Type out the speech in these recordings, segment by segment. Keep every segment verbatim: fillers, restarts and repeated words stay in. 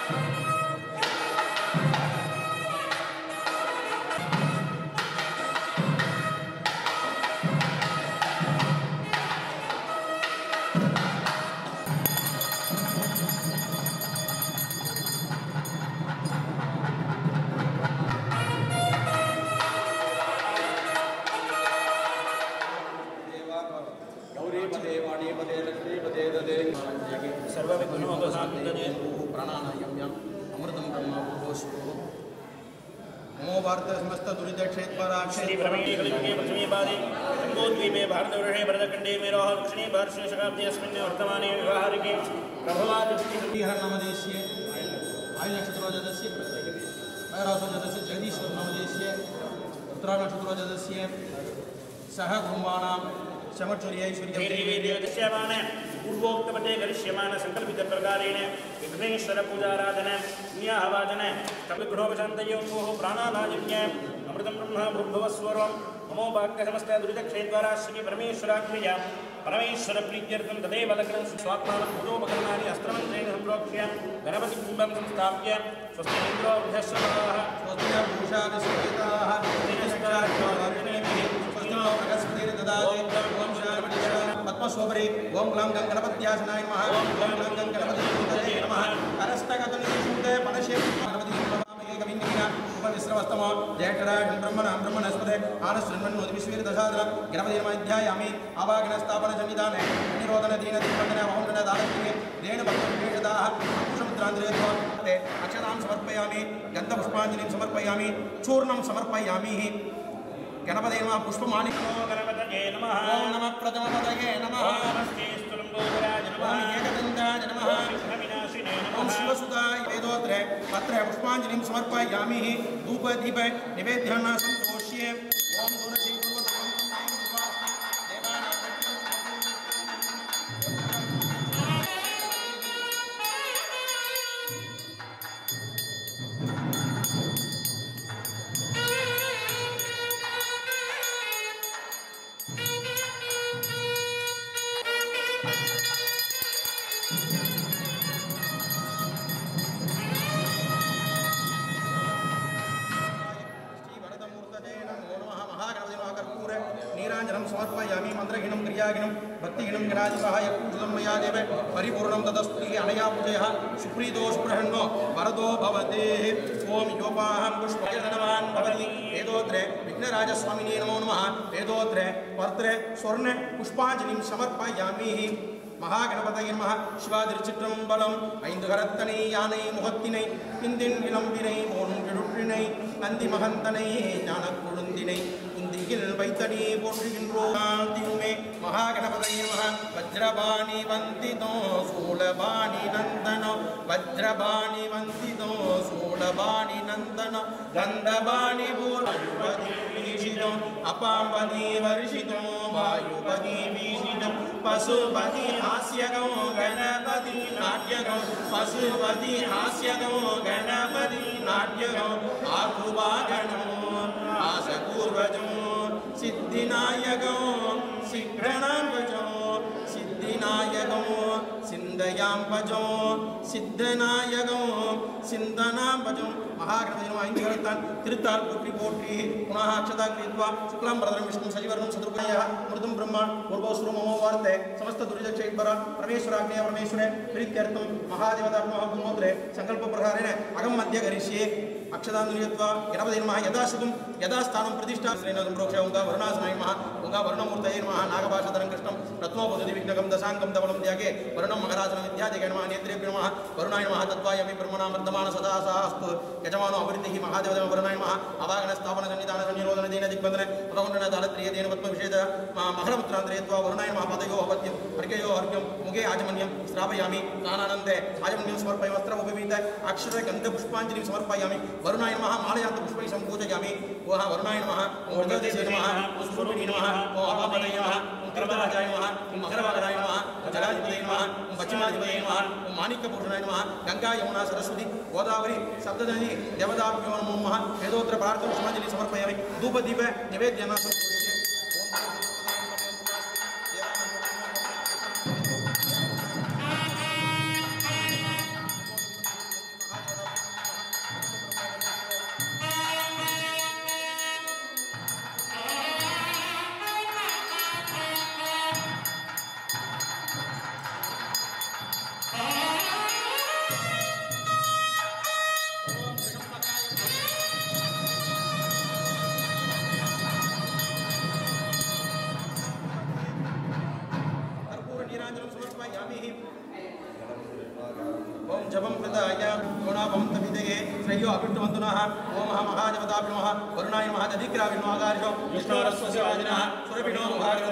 श्री ब्रह्मण्य कलियुगे प्रथमे पादे जम्बोद्वीपे भारतवर्षे भरतखण्डे मेरोह दक्षिणे भारतीय शताब्दे अस्मिन् वर्तमाने व्यवहारिके प्रभवादित्य नामदेशीय आयु नक्षत्रोजस्य वैरासोजस्य जगदीश नामदेशीय उत्तरा नक्षत्रोजस्य सह कुटुम्बानां समर्चर्यैश्वर्यदेवदस्यमान पूर्वोक्तपदे करिष्यमान संकल्पित प्रकारेण विघ्नेश्वर पूजाराधन न्याहवादन तमिग्रहोपशान्तयोः प्राणानाजन्य अमृतं ब्रह्म भूर्भुवस्वरं नमो भाग्य समस्त दुरितक्षेद्वारा श्री परमेश्वरात्मया परमेश्वर प्रीत्यर्थं तदेव लग्नं स्वात्मानं भूतोपकरणानि अस्त्रमन्त्रेण सम्प्रोक्ष्य गणपतिबिम्बं संस्थाप्य स्वस्ति इन्द्रो वृद्धश्रवाः स्वस्ति पूषादिसुहिताः पद्मशोभरे ओम ग्लां गणपत्यासनाय नमः ओम ग्लां गणपतिदेवताय नमः अरस्तगतनिशुद्धे पणशे गणपति एकविन्निना उपविश्रवस्तमो जयटराजं ब्रह्मणां ब्रह्मणस्पदे आनश्रन्मन्नोदिविश्वेर दशादर गणपति नमध्यायामि आवागण स्थापन सन्निधाने निरोधन दीन दिवन्दन महोदन दानप्रिये देन भक्तविशेषदाः कुशमुद्रान्द्रयत्वे अक्षतां समर्पयामि गन्धपुष्पाञ्जलिं समर्पयामि चूर्णं समर्पयामि गणपते नमः पुष्पमानि गणपतये नमः ओम नमः प्रथमपदये नमः नमस्ते स्तुलम्बोदराय नमः ओम एकदन्ताय नमः विघ्नविनाशिने नमः ओम शिवसुताय वेदोत्रे पत्रे पुष्पाञ्जलिं समर्पयामि धूपदीप निवेद्येन सन्तोष्ये ओम दूरसी समर्पयामि मंत्रहीनं क्रियाहीनं भक्तिहीनं गणाधिपहाय पूजितं मया देव परिपूर्णं तदस्तु अनया पूजया सुप्रीतो सुप्रहन्नो वरदो भवते ओम योपाहं पुष्पयधनवान् भवति वेदोत्रे विघ्नराजस्वामिने नमो नमः वेदोत्रे पर्त्रे स्वर्ण पुष्पाञ्जलिं समर्पयामि महागणपतये नमः शिवादिर्चित्रम्बलं ऐन्दुकरत्तनै यानै मुहत्तिनै इन्दिन् विलम्बिनै मोनुकिरुट्टिनै नन्दी महन्तनै ज्ञानकुरुन्दिनै कुन्दिगिल् वैतनी पोषिगिन्रोमे महागणपतये नमः वज्रबाणि वन्दितो शूलबाणि नन्दन वज्रबाणि वन्दितो शूलबाणि नन्दन गन्धबाणि पूर्वयुपति वीषितो अपाम्पति वर्षितो वायुपति वीषितो पशुपति हास्यगो गणपति नाट्यगो पशुपति हास्यगो गणपति नाट्यगो आकुवागणो आशपूर्वजो सिद्धिनायको सिद्धनाम्बजो सिद्धिनायको सिन्धयाम्बजो सिद्धनायको सिन्धनाम्बजो महागणपति ऐन्द्रगणतान् तिरुत्ताल पोट्रि पोट्रि पुनः अक्षता कृत्वा शुक्लां वरदं विष्णुं सजीवर्णं सदृपयः मृदुं ब्रह्म पूर्वोऽसुरो ममो वार्ते समस्त दुरितक्षेद्वर परमेश्वराग्नेय परमेश्वरे प्रीत्यर्थं महादेवतात्मः ब्रह्मोत्रे सङ्कल्पप्रकारेण अहं मध्य करिष्ये अक्षतान्नुयत्वा गणपति नमः यथाशुभं यथास्थानं प्रतिष्ठा श्रीनदं प्रोक्ष्य ओंकार वर्णासनाय नमः ओंकार वर्णमूर्तये नमः नागभाषधरं कृष्णं रत्नोपदति विघ्नकं दशाङ्कं धवलं त्यागे वर्णं मकरासनं विद्यादिके नमः नेत्रेभ्यो नमः वरुणाय नमः तत्त्वायमि ब्रह्मणां वर्धमान सदा सास्तु यजमानो अवृत्तिः महादेवदेव वरुणाय नमः अवागण स्थापन सन्निधान सन्निरोधन दीन दिग्बन्धन अवगुण्डन दालत्रिय देन पद्मविषेद मकरपुत्रान्तरयत्वा वरुणाय नमः पदयो अपत्यं अर्घ्ययो अर्घ्यं मुखे आजमन्यं श्रावयामि स्नानानन्दे आजमन्यं समर्पयामि वस्त्रमुपवीत अक्षर गन्धपुष्पाञ्जलिं समर्पयामि वरुणाय नमः मालयान्त पुष्पैः सम्पूजयामि ओह वरुणाय नमः ओम वृद्धदेशे नमः ओम स्वरूपिणे नमः ओम अपापदये नमः ओम कृतराजाय नमः ओम मकरवाहनाय नमः ओम जलाधिपतये नमः ओम पश्चिमाधिपतये नमः ओम माणिक्यभूषणाय नमः गंगा यमुना सरस्वती गोदावरी सप्तनदी देवताभ्यो नमो नमः वेदोत्तर प्रार्थना पुष्पाञ्जलिं समर्पयामि धूपदीप निवेद्येन समर्पयामि ईश्वराय गुणाभवन्तविदये श्रेयो अभिष्टवन्तुनः ओम महादेवताभ्यो नमः वरुणाय नमः दधिक्राविनो आगार्षो विष्णोरस्वस्य वाजिनः सुरभिनो भागवते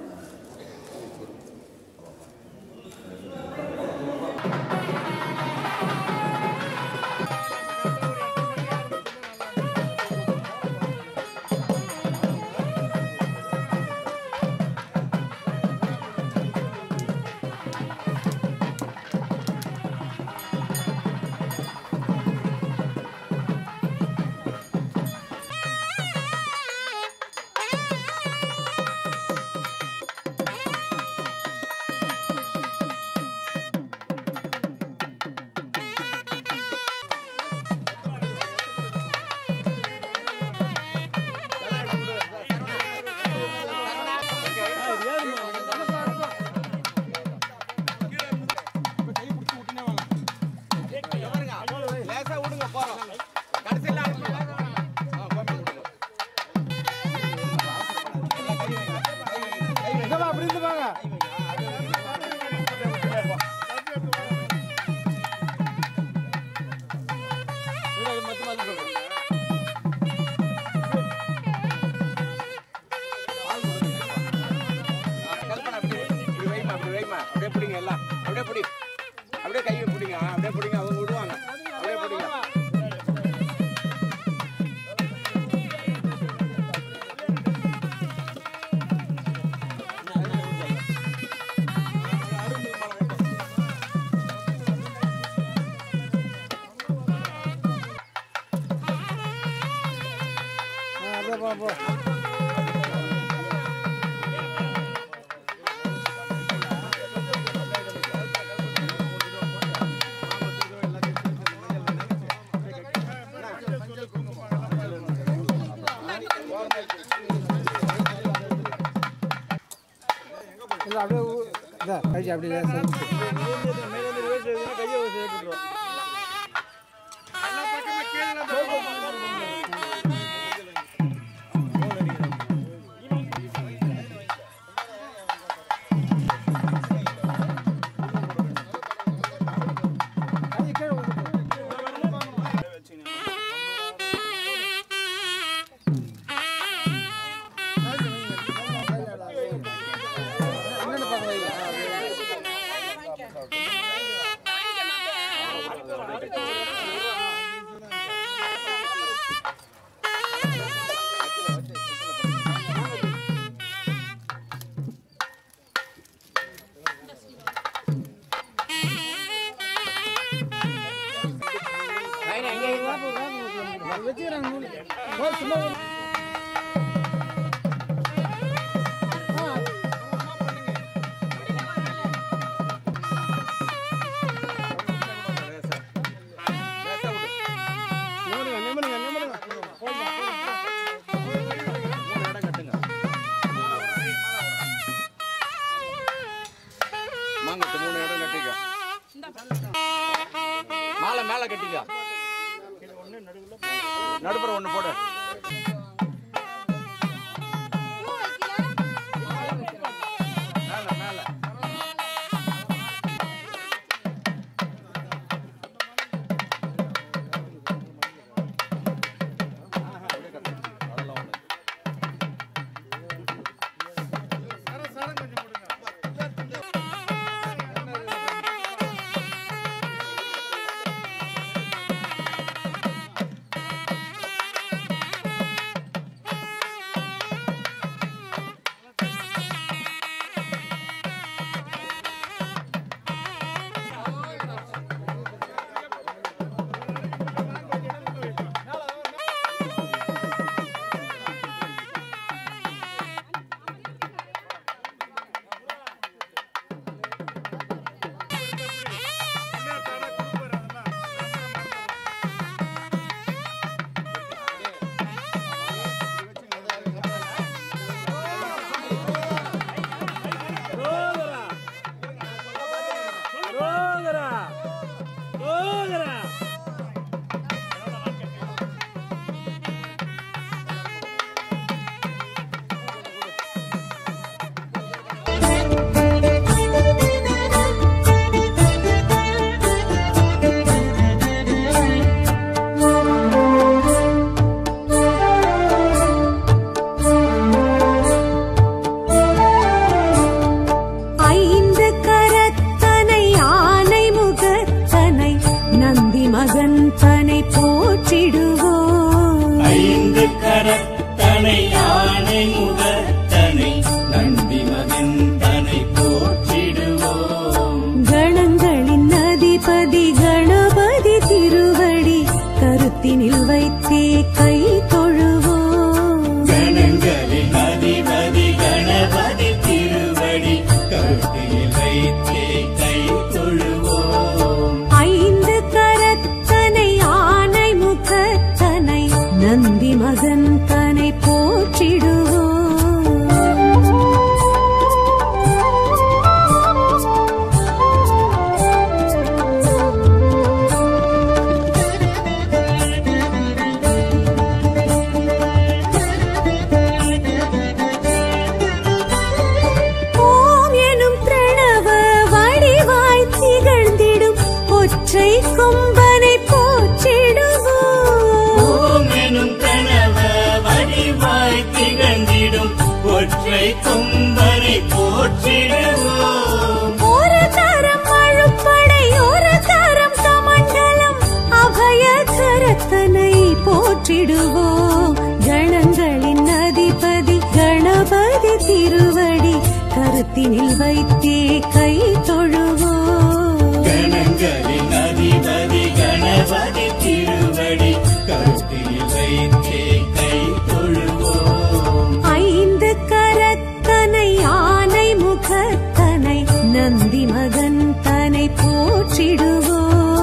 அப்படியே அப்படியே மாலை மேல கட்டிக்க நடுப்புற ஒண்ணு போடு மகன் தனை போற்றிடுவோம். ஐந்து கரத்தனை யானை முகத்தனை நந்தி மகன் தனை போற்றிடுவோம். கணங்களின் அதிபதி கணபதி திருவடி கருத்தினில் வைத்தே கை தொழுவோம். கணங்களின் அதிபதி கணபதி திருவடி கருத்தினில் வைத்தே கை தொழுவோம். ஐந்து கரத்தனை ஆனை முகத்தனை நந்தி மகன் தனை போற்றிடுவோம். ஓம் எனும் பிரணவ வடிவாய் திகழ்ந்திடும் ஒற்றை கொம்பனை போற்றிடுவோம். ஓம் எனும் பிரணவ வடிவாய் திகழ்ந்திடும் ஒற்றை கொம்பனை போற்றிடுவோம். ஒரு தரம் அழுப்படை ஒரு தரம் கமண்டலம் அபய கரத்தனை போற்றிடுவோம். கணங்களின் அதிபதி கணபதி திருவடி கருத்தினில் வைத்தே கை தொழுவோம். கணங்களின் அதிபதி கணபதி திருவடி கருத்தினில் வைத்தே கை தொழுவோம். ஐந்து கரத்தனை ஆனை முகத்தனை நந்தி மகன் தனை போற்றிடுவோம்.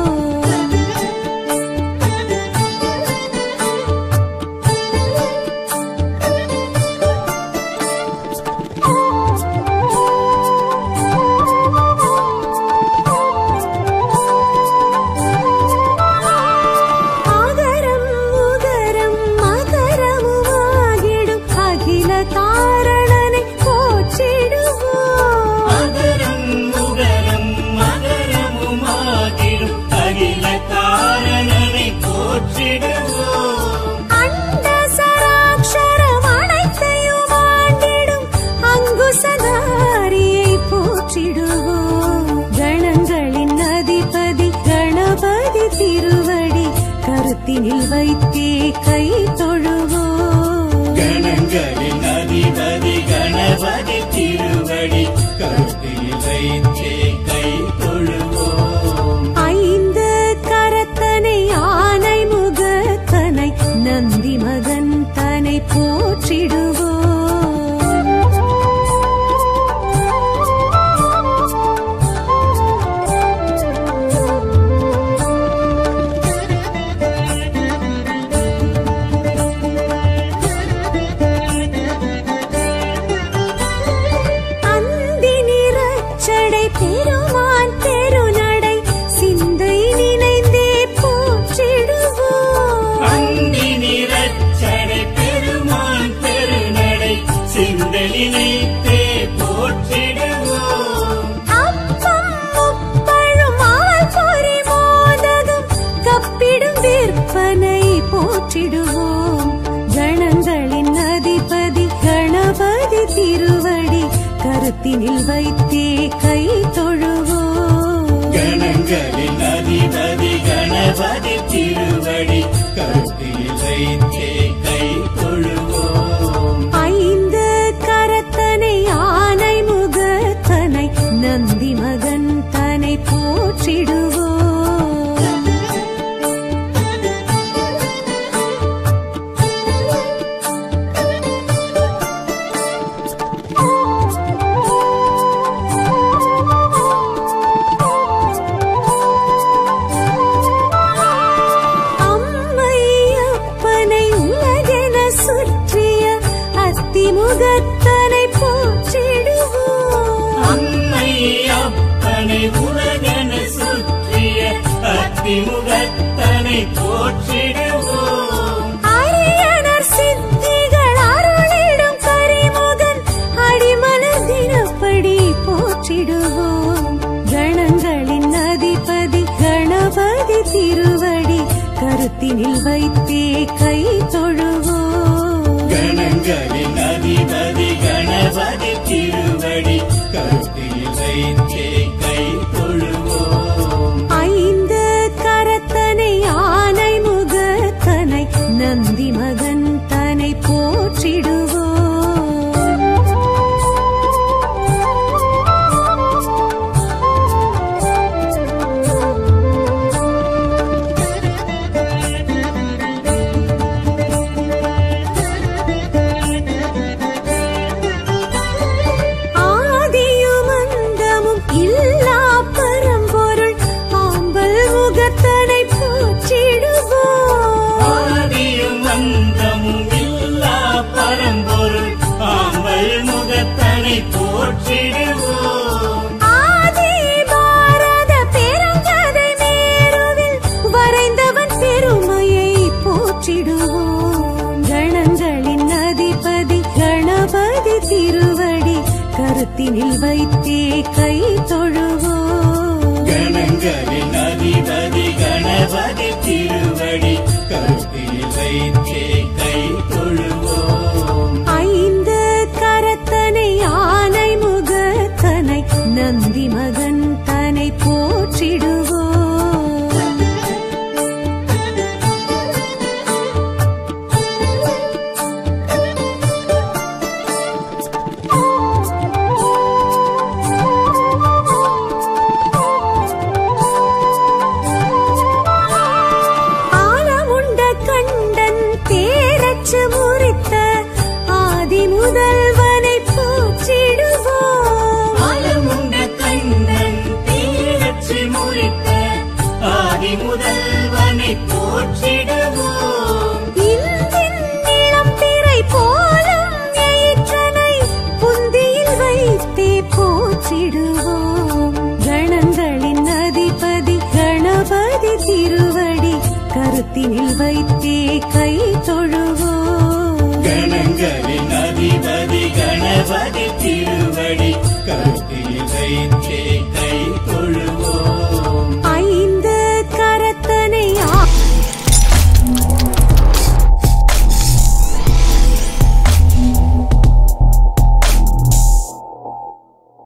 ஆகரம் உகரம் மகரமுமாகிடும் அகில காரணனை போற்றிடுவோம். அகரம் உகரம் மகரமுமாகிடும் அகில காரணனை போற்றிடுவோம். அண்ட சராட்சரம் அனைத்தையும் ஆண்டிடும் அங்குசதாரியை போற்றிடுவோம். கணங்களின் அதிபதி கணபதி திருவடி கருத்தினில் வைத்தே கை தொழுவோம். கணங்களின் அதிபதி கணபதி திருவடி கருத்தினில் வைத்தே கை தொழுவோம். ஐந்து கரத்தனை ஆனை முகத்தனை நந்தி மகன் தனை போற்றிடுவோம். அந்தி நிறச்சடை பெருமான் பெருநடை சிந்தை நினைந்தே போற்றிடுவோம். அந்தி நிறச்சடை பெருமான் பெருநடை சிந்தலினைத்தே போற்றிடுவோம். அப்பம் முப்பழும் ஆள் பொறி மோதகம் கப்பிடும் விற்பனை போற்றிடுவோம். கணங்களின் அதிபதி கணபதி திருவடி கருத்தினில் வைத்தே கை தொழுவோம். கணங்களின் அதிபதி கணபதி திருவடி கருத்தினில் வைத்தே கை தொழுவோம். ஐந்து கரத்தனை ஆனை முகத்தனை நந்தி மகன் தனை போற்றிடுவோம். அம்மையப்பனை உலகென சுற்றிய அத்திமுகத்தனை போற்றிடுவோம். அம்மை அப்பனை உலகன சுற்றிய அத்திமுகத்தனை போற்றிடுவோம். அரியணர் சித்திகள் அருளிடும் கரிமுகன் அடிமலர் தினப்படி போற்றிடுவோம். கணங்களின் அதிபதி கணபதி திருவடி கருத்தினில் வைத்தே கை தொழுவோம். கணங்களின் அதிபதி கணபதி திருவடி கருத்தினில் வைத்தே கை தொழுவோம். ஐந்து கரத்தனை கருத்தினில் வைத்தே கை தொழுவோம். கணங்களின் அதிபதி கணபதி திருவடி கருத்தில் வைத்தே கை தொழுவோம். ஐந்து கரத்தனை ஆனை முகத்தனை நந்தி மகன் தனை போற்றிடுவோம். ஆலமுண்ட கண்டன் தேரச்சு முறித்த ஆதி முதல்வனை போற்றிடுவோம். ஆலமுண்ட கண்ணன் தேரச்சு முறித்த ஆதி முதல்வனை போற்றிடுவோம். இந்தின் இளம்பிறை போலும் எயிற்றனை புந்தியில் வைத்தே போற்றிடுவோம். கணங்களின் அதிபதி கணபதி திருவடி கருத்தினில் வைத்தே கை தொழுவோம். கணங்களின் அதிபதி கணபதி திருவடி கருத்தில் வைத்தே கை